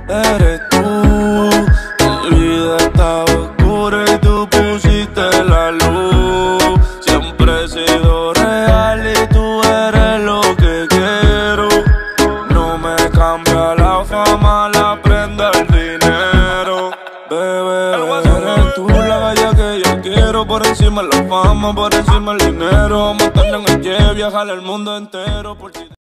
eres tú. Mi vida estaba oscura y tú pusiste la luz. Siempre he sido real y tú eres lo que quiero. No me cambia la fama, la prenda, el dinero. Bebé, eres tú la bella que yo quiero. Por encima la fama, por encima el dinero. Montarla en el jet, viajar al mundo entero por si